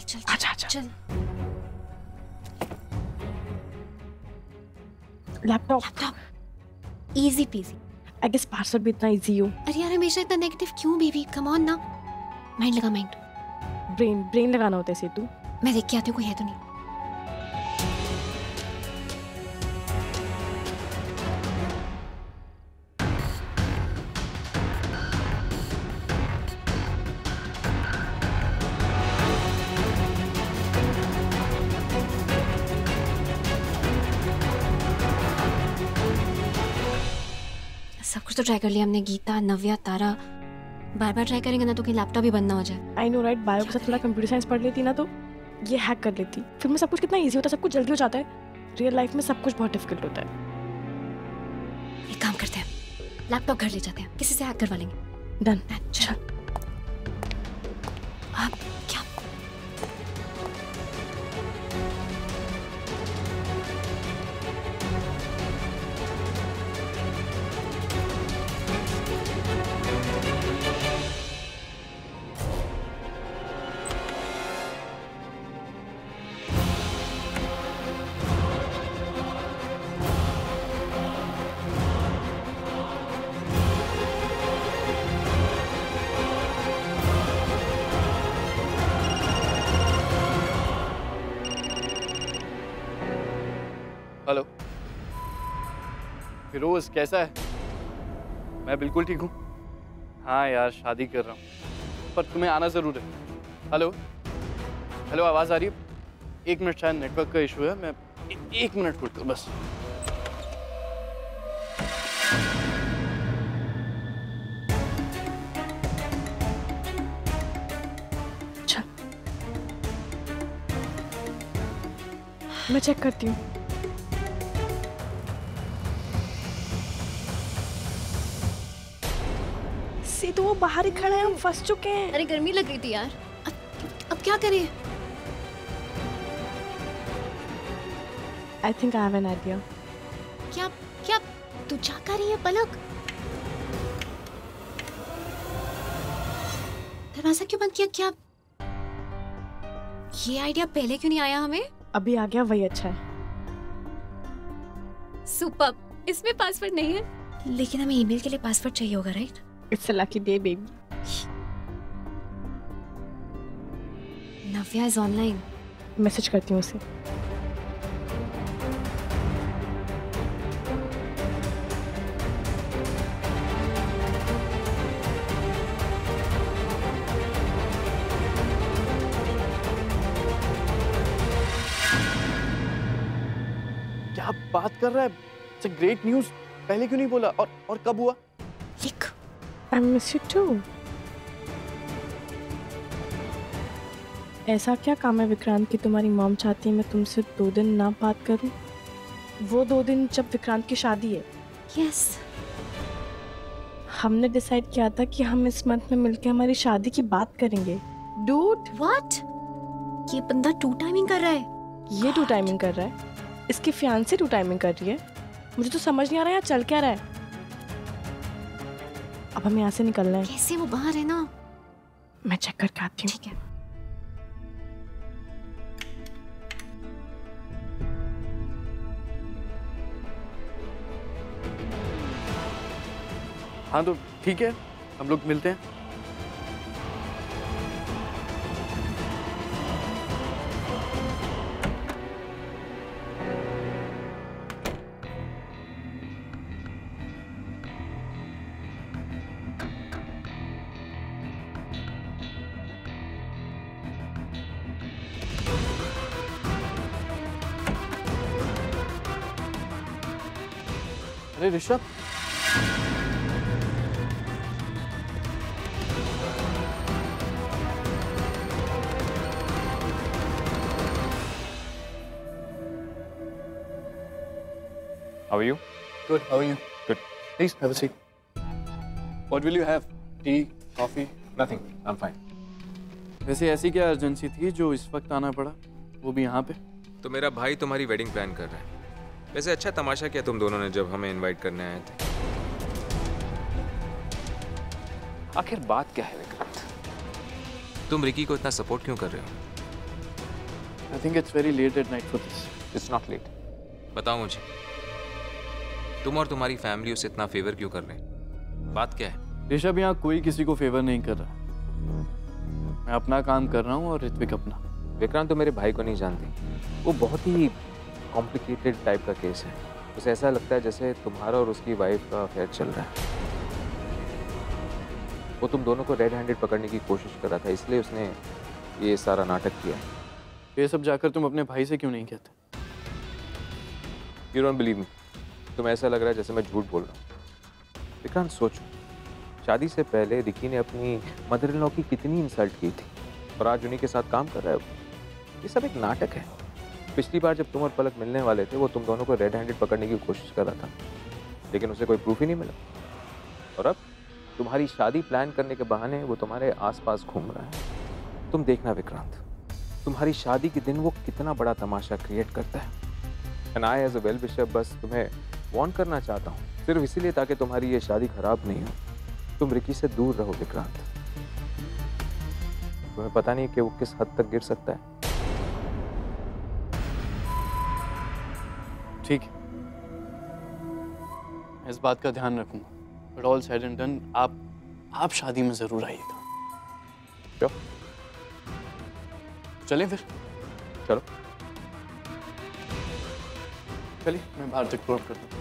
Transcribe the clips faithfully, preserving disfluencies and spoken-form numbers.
चल आजा आजा। चल। Laptop laptop easy peasy. I guess parcel भी इतना इजी हो। अरे यार हमेशा इतना नेगेटिव क्यों बेबी, कम ऑन ना। माइंड लगा माइंड। ब्रेन ब्रेन लगाना होता है इसे तू। मैं देख के आती हूँ कोई है तो नहीं। सब कुछ तो ट्राई कर लिया हमने, गीता, नव्या, तारा। बार बार ट्राई करेंगे ना तो कहीं लैपटॉप ही बंद ना हो जाए। आई नो राइट, बायो के साथ थोड़ा कंप्यूटर साइंस पढ़ लेती ना तो ये हैक कर लेती। फिर में सब कुछ कितना इजी होता है, सब कुछ जल्दी हो जाता है। रियल लाइफ में सब कुछ बहुत डिफिकल्ट होता है। एक काम करते हैं, लैपटॉप घर ले जाते हैं, किसी से हैक करवा लेंगे। डन। चल। अब क्या? हेलो फिरोज, कैसा है? मैं बिल्कुल ठीक हूँ। हाँ यार, शादी कर रहा हूँ, पर तुम्हें आना ज़रूर है। हेलो हेलो, आवाज़ आ रही है? एक मिनट, शायद नेटवर्क का इशू है। मैं ए, एक मिनट रुकता हूँ बस। अच्छा, मैं चेक करती हूँ। तो वो बाहर ही खड़ा है, हम फंस चुके हैं। अरे गर्मी लग रही थी यार। अब, अब क्या करें? I think I have an idea. क्या क्या तू क्या कर रही है पलक? दरवाजा क्यों बंद किया? क्या ये आइडिया पहले क्यों नहीं आया हमें? अभी आ गया, वही अच्छा है। सुपर। इसमें पासवर्ड नहीं है, लेकिन हमें ईमेल के लिए पासवर्ड चाहिए होगा, right? It's a lucky day, baby. Navya is online. Message करती हूँ उसे। क्या बात कर रहा है? It's a great news. पहले क्यों नहीं बोला? और और कब हुआ? लिख। I miss you too. ऐसा क्या काम है विक्रांत कि तुम्हारी मॉम चाहती है मैं तुमसे दो दिन ना बात करूं? वो दो दिन जब विक्रांत की शादी है। यस। हमने डिसाइड किया था कि हम इस मंथ में मिलकर हमारी शादी की बात करेंगे। डूड। व्हाट? ये बंदा टू टाइमिंग कर रहा है। ये टू टाइमिंग कर रहा है? इसकी फियांसी टू टाइमिंग कर रही है? मुझे तो समझ नहीं आ रहा है चल क्या रहा है। अब हमें यहाँ से निकलना है। कैसे? वो बाहर है ना। मैं चेक करके आती हूँ। ठीक है। हाँ तो ठीक है, हम लोग मिलते हैं। अरे Rishabh, How are you? good. How are you? Good. Please have a seat. What will you have? Tea, coffee? Nothing. I'm fine. वैसे ऐसी क्या अर्जेंसी थी जो इस वक्त आना पड़ा, वो भी यहाँ पे? तो मेरा भाई तुम्हारी वेडिंग प्लान कर रहा है। वैसे अच्छा तमाशा किया तुम दोनों ने जब हमें इनवाइट करने आए थे। आखिर बात क्या है विक्रांत? तुम रिकी को इतना सपोर्ट क्यों कर रहे हो? I think it's very late at night for this. It's not late. बताओ मुझे, तुम और तुम्हारी फैमिली उसे इतना फेवर क्यों कर रहे हैं? बात क्या है? ऋषभ, यहाँ कोई किसी को फेवर नहीं कर रहा। मैं अपना काम कर रहा हूँ और ऋत्विक अपना। विक्रांत तो मेरे भाई को नहीं जानती। वो बहुत ही कॉम्प्लिकेटेड टाइप का केस है। उसे ऐसा लगता है जैसे तुम्हारा और उसकी वाइफ का अफेयर चल रहा है। वो तुम दोनों को रेड हैंडेड पकड़ने की कोशिश कर रहा था, इसलिए उसने ये सारा नाटक किया है। ये सब जाकर तुम अपने भाई से क्यों नहीं कहते? You don't believe me. तुम्हें ऐसा लग रहा है जैसे मैं झूठ बोल रहा हूँ। विक्रांत सोचो, शादी से पहले रिकी ने अपनी मदर इन लॉ की कितनी इंसल्ट की थी और आज उन्हीं के साथ काम कर रहा है वो। ये सब एक नाटक है। पिछली बार जब तुम और पलक मिलने वाले थे, वो तुम दोनों को रेड हैंडेड पकड़ने की कोशिश कर रहा था, लेकिन उसे कोई प्रूफ ही नहीं मिला। और अब तुम्हारी शादी प्लान करने के बहाने वो तुम्हारे आसपास घूम रहा है। तुम देखना विक्रांत, तुम्हारी शादी के दिन वो कितना बड़ा तमाशा क्रिएट करता है। And I as a well wisher बस तुम्हें वार्न करना चाहता हूँ, सिर्फ इसीलिए ताकि तुम्हारी ये शादी खराब नहीं हो। तुम रिकी से दूर रहो विक्रांत। तुम्हें पता नहीं कि वो किस हद तक गिर सकता है। ठीक है, मैं इस बात का ध्यान रखूंगा। But all said and done, आप आप शादी में जरूर आइएगा। Sure. चलें फिर? चलो चलिए, मैं बाहर तक ड्रॉप करता हूँ।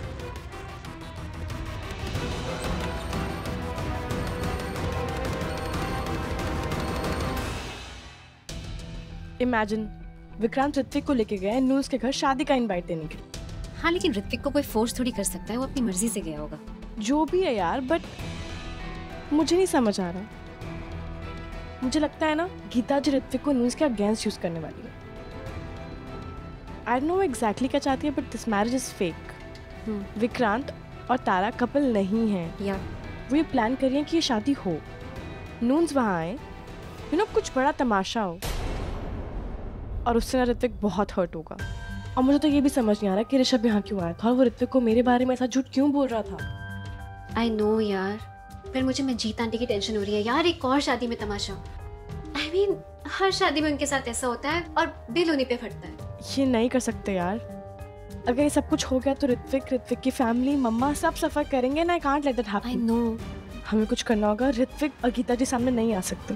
इमेजिन विक्रांत ऋत्विक को लेके गए नूस के घर शादी का इनवाइट देने के लिए। हाँ, लेकिन ऋत्विक को कोई फोर्स थोड़ी कर सकता है, वो अपनी मर्जी से गया होगा। जो भी है यार, बट मुझे नहीं समझ आ रहा। मुझे लगता है ना, गीता जी ऋत्विक को न्यूज़ के अगेंस्ट यूज करने वाली है। आई डोंट नो एग्जैक्टली क्या चाहती है, but this marriage is fake. Vikrant और तारा कपल नहीं है। या वो ये प्लान कर रही है कि ये शादी हो, नून्स वहाँ आए, यू नो कुछ बड़ा तमाशा हो, और उससे ना ऋत्विक बहुत हर्ट होगा। और मुझे तो ये भी समझ नहीं आ रहा कि ऋषभ यहाँ क्यों आया था और वो ऋत्विक को मेरे बारे में ऐसा झूठ क्यों बोल रहा था। आई नो यार, फिर मुझे मजीत आंटी की टेंशन हो रही है यार। एक और शादी में तमाशा। आई I मीन mean, हर शादी में उनके साथ ऐसा होता है और बिल उन्हीं पे फटता है। ये नहीं कर सकते यार। अगर ये सब कुछ हो गया तो ऋत्विक, ऋत्विक की फैमिली, मम्मा सब सफर करेंगे ना। I can't let that happen. I know. हमें कुछ करना होगा। ऋत्विक और गीता जी सामने नहीं आ सकते।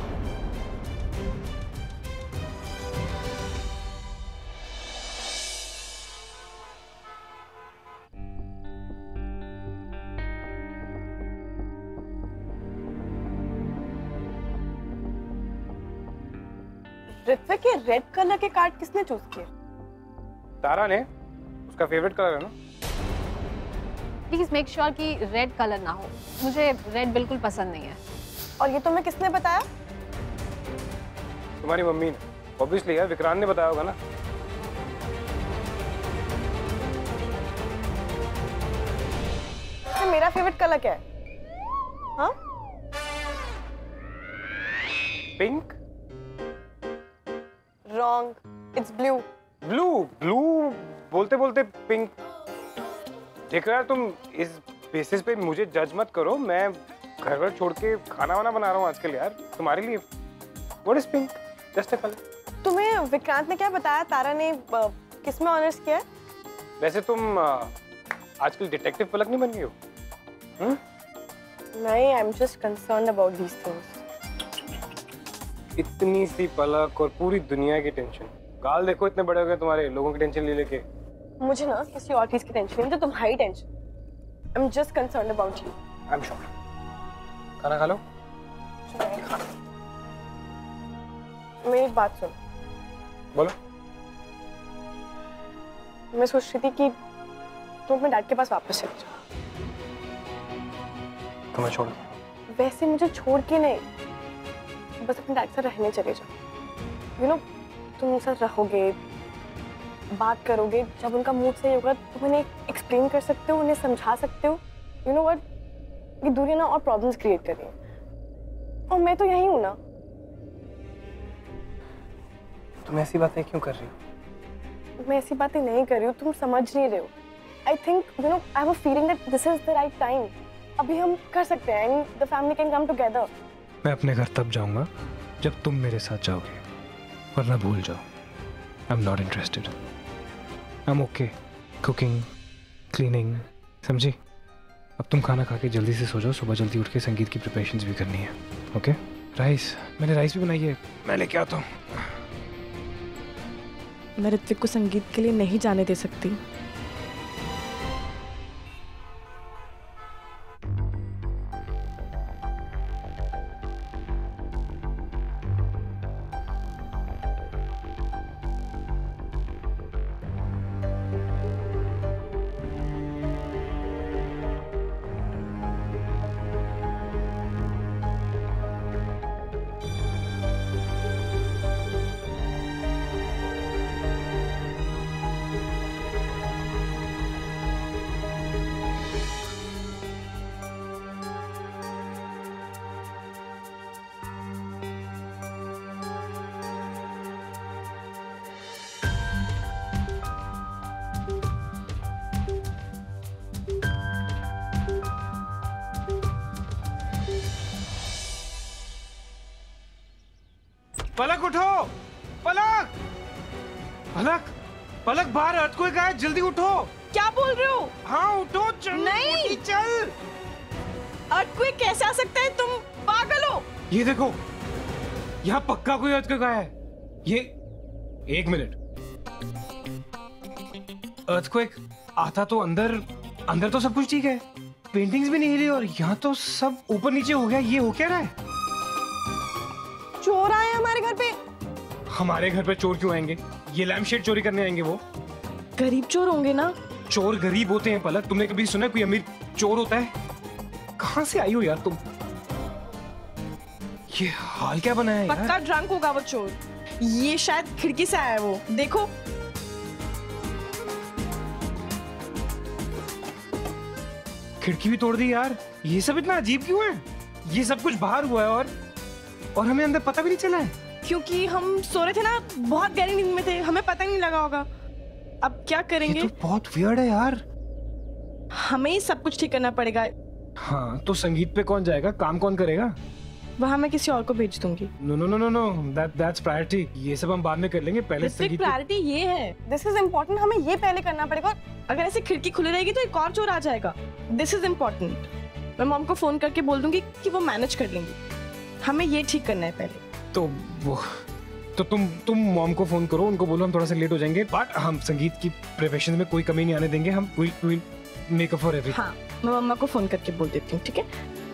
ऋत्विक, के रेड कलर के कार्ड किसने चूज किए? तारा ने। उसका फेवरेट कलर है ना। प्लीज मेक श्योर कि रेड कलर ना हो। मुझे रेड बिल्कुल पसंद नहीं है। और ये तुम्हें किसने बताया? तुम्हारी मम्मी ने। ऑब्वियसली यार, विक्रांत ने बताया होगा ना। तो मेरा फेवरेट कलर क्या है? हाँ? Pink. Wrong, it's blue. Blue blue बोलते बोलते पिंक। देख रहा है, तुम इस बेसिस पे मुझे जज मत करो। मैं घर घर छोड़ के खाना वाना बना रहा हूँ आजकल यार, तुम्हारे लिए। What is pink? Just a colour. तुम्हें विक्रांत ने क्या बताया तारा ने किस में ऑनर्स किया है? वैसे तुम आजकल डिटेक्टिव पलक नहीं बन गई हो? हम्म? नहीं, I am just concerned about these things. इतनी सी पलक और पूरी दुनिया की टेंशन। गाल देखो इतने बड़े हो गए तुम्हारे, लोगों की टेंशन ले लेके। मुझे ना किसी और चीज की टेंशन नहीं, तो तुम्हारी टेंशन। I am just concerned about you. I am sure. खाना खा लो। मेरी एक बात सुन। बोलो। मैं सोच रही थी कि तुम अपने डैड के पास वापस चले जाओ। तुम्हें छोड़? वैसे मुझे छोड़ के नहीं, बस अपने डैड से रहने चले जाओ। यू नो, तुम उनके साथ रहोगे, बात करोगे, जब उनका मूड सही होगा तुम उन्हें एक्सप्लेन कर सकते हो, उन्हें समझा सकते हो। यू नो व्हाट, ये दूरी ना और प्रॉब्लम्स क्रिएट कर रही है, और मैं तो यही हूँ ना। तुम ऐसी बातें क्यों कर रही हो? मैं ऐसी बातें नहीं कर रही हूँ, तुम समझ नहीं रहे हो। I think you know I have a feeling that this is the right time. अभी हम कर सकते हैं, and the family can come together. मैं अपने घर तब जाऊंगा जब तुम मेरे साथ जाओगे, वरना भूल जाओ। I am not interested. I am okay cooking cleaning, समझी? अब तुम खाना खा के जल्दी से सो जाओ, सुबह जल्दी उठ के संगीत की प्रिपरेशंस भी करनी है। ओके? राइस, मैंने राइस भी बनाई है, मैं लेके आता हूँ। मैं ऋत्विक को संगीत के लिए नहीं जाने दे सकती। पलक उठो, पलक, पलक, पलक बाहर अर्थक्वेक आया, जल्दी उठो। क्या बोल रहे हो? हाँ उठो, चल। नहीं। चल। अर्थक्वेक कैसे आ सकता है? तुम पागल हो? ये देखो, यहाँ पक्का कोई अर्थक्वेक आया है। ये एक मिनट, अर्थक्वेक आता तो अंदर अंदर तो सब कुछ ठीक है, पेंटिंग्स भी नहीं हिली, और यहाँ तो सब ऊपर नीचे हो गया। ये हो क्या रहा है? चोर आए हमारे घर पे। हमारे घर पे चोर क्यों आएंगे? ये लैम्प शेड चोरी करने आएंगे वो? गरीब चोर होंगे ना। चोर गरीब होते हैं पलक, तुमने कभी सुना कोई अमीर चोर होता है? कहाँ से आई हो यार तुम? ये हाल क्या बनाया है यार? पक्का ड्रंक होगा वो चोर। ये शायद खिड़की से आया है वो, देखो। खिड़की भी तोड़ दी यार। ये सब इतना अजीब क्यों है? ये सब कुछ बाहर हुआ है और और हमें अंदर पता भी नहीं चला है। क्योंकि हम सो रहे थे ना, बहुत गहरी नींद में थे, हमें पता नहीं लगा होगा। अब क्या करेंगे? ये तो बहुत वियर्ड है यार। हमें ही सब कुछ ठीक करना पड़ेगा। हाँ तो संगीत पे कौन जाएगा? काम कौन करेगा? वहाँ मैं किसी और को भेज दूंगी। No no no no no, that that's priority. ये सब हम बाद में कर लेंगे, पहले संगीत। प्रायोरिटी ये है। दिस इज इम्पोर्टेंट, हमें ये पहले करना पड़ेगा। अगर ऐसे खिड़की खुली रहेगी तो एक और चोर आ जाएगा। This is important. मैं मॉम को फोन करके बोल दूंगी कि वो मैनेज कर लेंगी। हमें ये ठीक करना है पहले। तो वो तो तुम तुम मॉम को फोन करो, उनको बोलो हम थोड़ा सा लेट हो जाएंगे, बट हम संगीत की प्रिपरेशन में कोई कमी नहीं आने देंगे। हम will will make up for everything. हाँ, मैं मम्मा को फोन करके बोल देती हूँ, ठीक है?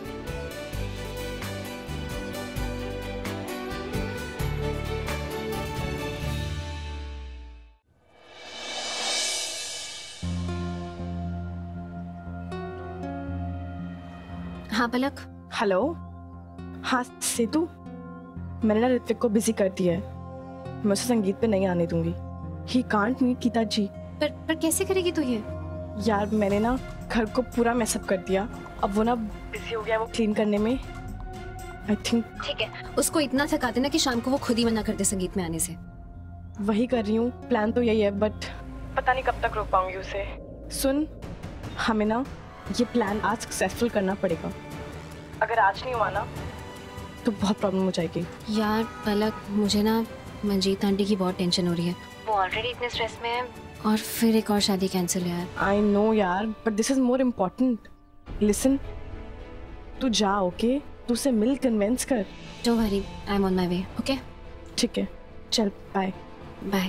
हाँ पलक। हेलो। हाँ सेतु, मैंने ना ऋत्विक को बिजी कर दिया है। मैं उसे संगीत पे नहीं आने दूंगी। He can't meet Geeta ji. पर पर कैसे करेगी तू ये? यार मैंने ना घर को पूरा मैसअप कर दिया। अब वो ना बिजी हो गया वो क्लीन करने में। आई थिंक ठीक है, उसको इतना थका देना कि शाम को वो खुद ही मना कर दे संगीत में आने से। वही कर रही हूँ, प्लान तो यही है, बट पता नहीं कब तक रोक पाऊंगी उसे। सुन, हमें ना ये प्लान आज सक्सेसफुल करना पड़ेगा। अगर आज नहीं हुआ ना तो बहुत प्रॉब्लम हो जाएगी। यार पलक, मुझे ना मंजीत आंटी की बहुत टेंशन हो रही है। वो ऑलरेडी इतने स्ट्रेस में है और फिर एक और शादी कैंसिल यार। आई नो यार, but this is more important. Listen, तू जा, ओके? तू उसे मिल, कन्विंस कर। Don't worry, I am on my way. Okay ठीक है, चल बाय बाय।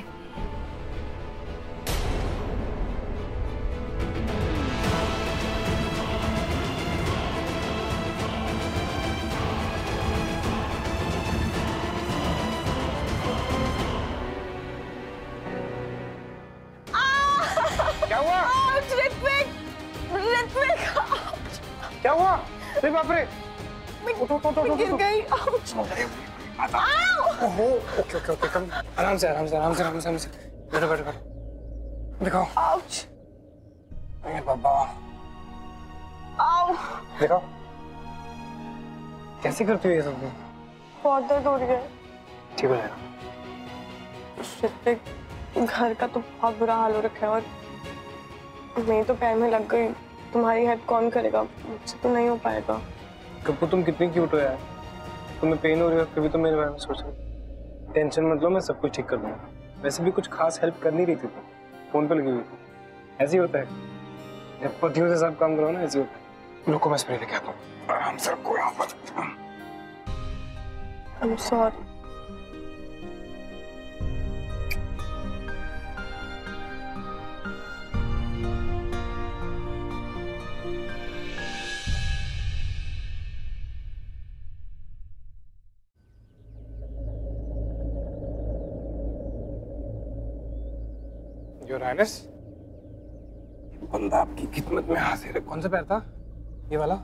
क्या हुआ? ऋत्विक, ऋत्विक, क्या हुआ? अरे बाप रे! उठो उठो उठो। गिर गई। ओहो, ओके ओके ओके, कम, आराम से आराम से आराम से आराम से आराम से। बैठो बैठो बैठो। दिखाओ। आउच। अरे बाबा। आओ। दिखाओ। कैसे करती हो ये सब? बहुत दर्द हो रही है। ठीक हो जाएगा। ऋत्विक, घर का तो बहुत बुरा हाल हो रखा है और मेरे तो पैर में लग गई। तुम्हारी हेल्प कौन करेगा? मुझसे तो नहीं हो पाएगा। कपूर तुम कितनी क्यूट हो यार। तुम्हें पेन हो रही है फिर भी तुम मेरे बारे में सोच रहे हो। टेंशन मत लो, मैं सब कुछ ठीक कर दूंगा। वैसे भी कुछ खास हेल्प कर नहीं रही थी, फोन पे लगी हुई थी। ऐसे ही होता है जब पतियों से सब काम करो ना, ऐसे होता है। रुको मैं स्प्रे लेके आता हूँ, आराम से रखो यहाँ पर। I'm sorry. योर हाइनेस, बंदा आपकी खिदमत में हाजिर है। कौन सा पैर था ये वाला?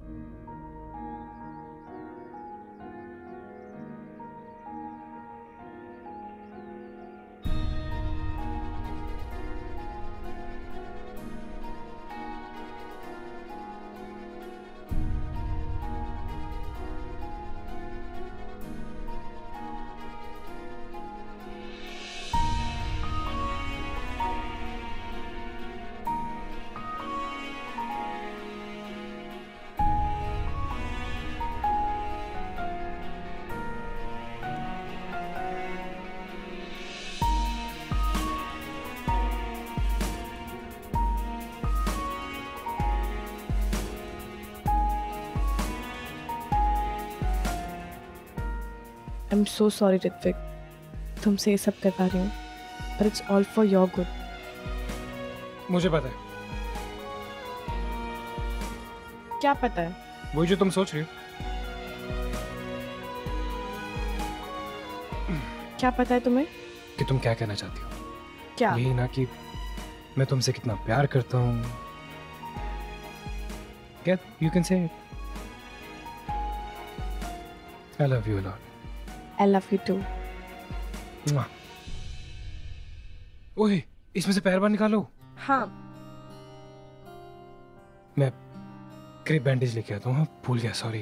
I am so sorry Ritvik, तुमसे ये सब करवा रही हूँ, पर it's all for your good. मुझे पता है। क्या पता है? वही जो तुम सोच रही हो। क्या पता है तुम्हें? कि तुम क्या कहना चाहती हो? क्या? यही ना कि मैं तुमसे कितना प्यार करता हूँ। Get, you can say it. I love you a lot. I love you too. Mwah. ओए, इसमें से पैर बाहर निकालो। हाँ। मैं क्रेप बैंडेज लेके आता हूँ। हाँ, भूल गया, sorry.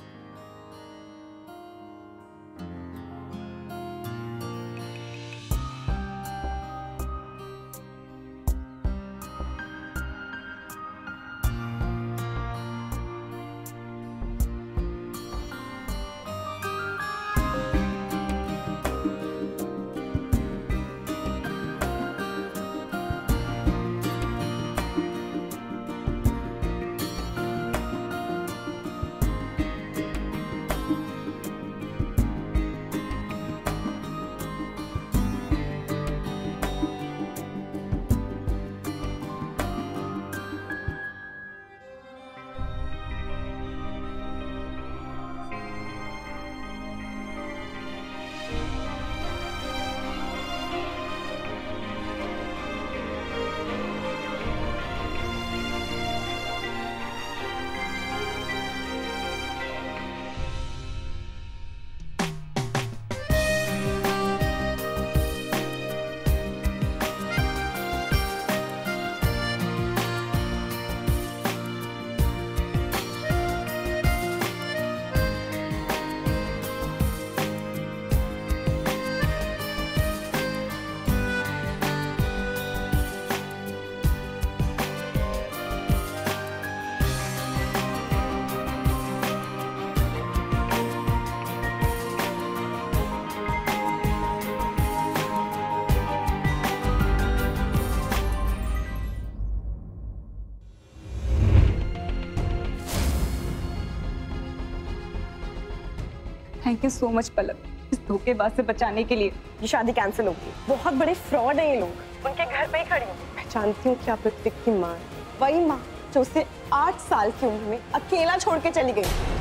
Thank you so much Palak, इस धोखेबाज से बचाने के लिए। ये शादी कैंसिल होगी। बहुत बड़े फ्रॉड हैं ये लोग। उनके घर पे ही खड़ी हूँ। मैं जानती हूँ कि आप ऋत्विक की माँ, वही माँ जो उसे आठ साल की उम्र में अकेला छोड़ के चली गई।